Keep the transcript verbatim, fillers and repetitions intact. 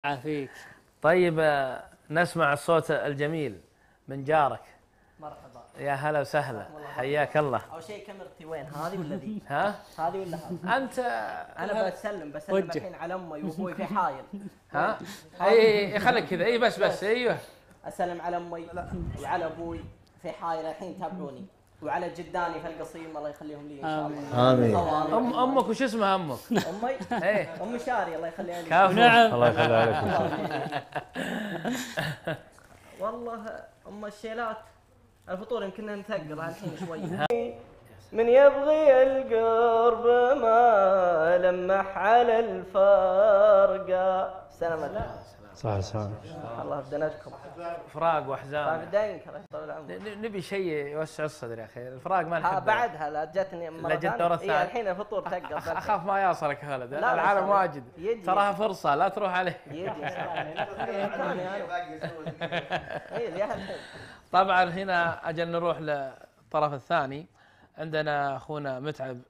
عافيك. طيب آه، نسمع الصوت الجميل من جارك. مرحبا. يا هلا وسهلا، حياك الله. اول شيء كاميرتي وين، هذه ولا ذي؟ ها؟ هذه ولا هذه؟ انت انا بسلم بسلم وجه. الحين على امي وابوي في حايل. ها؟ اي خليك كذا، اي بس بس ايوه. اسلم على امي وعلى ابوي في حايل الحين تابعوني، وعلى جداني في القصيم الله يخليهم لي ان شاء الله. آمين. ام امك وش اسمها امك؟ امي ايه ام شاري الله يخليها لي. كفو. نعم. الله يخلي عليكم. والله ام الشيلات الفطور يمكن نثقلها الحين شوي. من يبغي القرب ما لمح على الفرقة. سلام. صح صح. الله بدناكم. فراق واحزان. فابدينك الله يطول العمر. ن- نبي شيء يوسع الصدر يا اخي، الفراق ما ها نحب. بعدها لا جتني مرة لا جت دورة ثانية. ثانية. إيه الحين الفطور ثقل. أخ- اخاف ما يصلك خالد، لا، لا العالم يصلك. واجد يجي. تراها فرصة لا تروح عليه. يجي. إيه توني أنا. إيه يا الحين. طبعا هنا اجل نروح للطرف الثاني، عندنا اخونا متعب